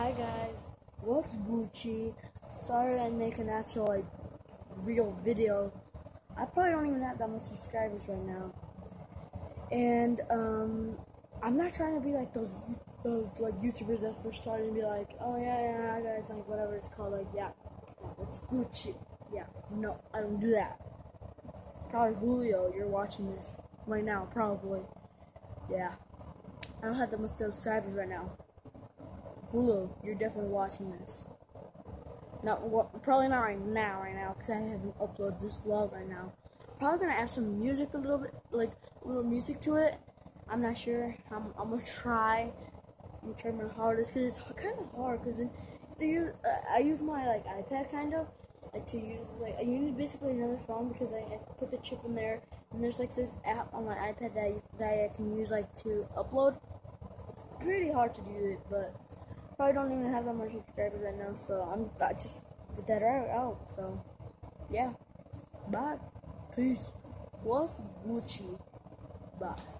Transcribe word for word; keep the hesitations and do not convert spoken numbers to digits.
Hi guys, what's Gucci? Sorry I make an actual like real video. I probably don't even have that much subscribers right now. And um I'm not trying to be like those those like YouTubers that first started and be like, oh yeah, yeah, yeah guys, like whatever it's called, like yeah, it's Gucci. Yeah, no, I don't do that. Probably Julio, you're watching this right now, probably. Yeah. I don't have that much subscribers right now. Hulu, you're definitely watching this. Not well, probably not right now, right now, because I haven't uploaded this vlog right now. Probably gonna add some music a little bit, like a little music to it. I'm not sure. I'm, I'm gonna try. I'm gonna try my hardest because it's kind of hard. Because use, uh, I use my like iPad kind of like to use like I use basically another phone because I, I put the chip in there, and there's like this app on my iPad that I, that I can use like to upload. It's pretty hard to do it, but probably don't even have that much subscribers right now, so I'm I just did that right out. So yeah, bye, peace. What's Gucci? Bye.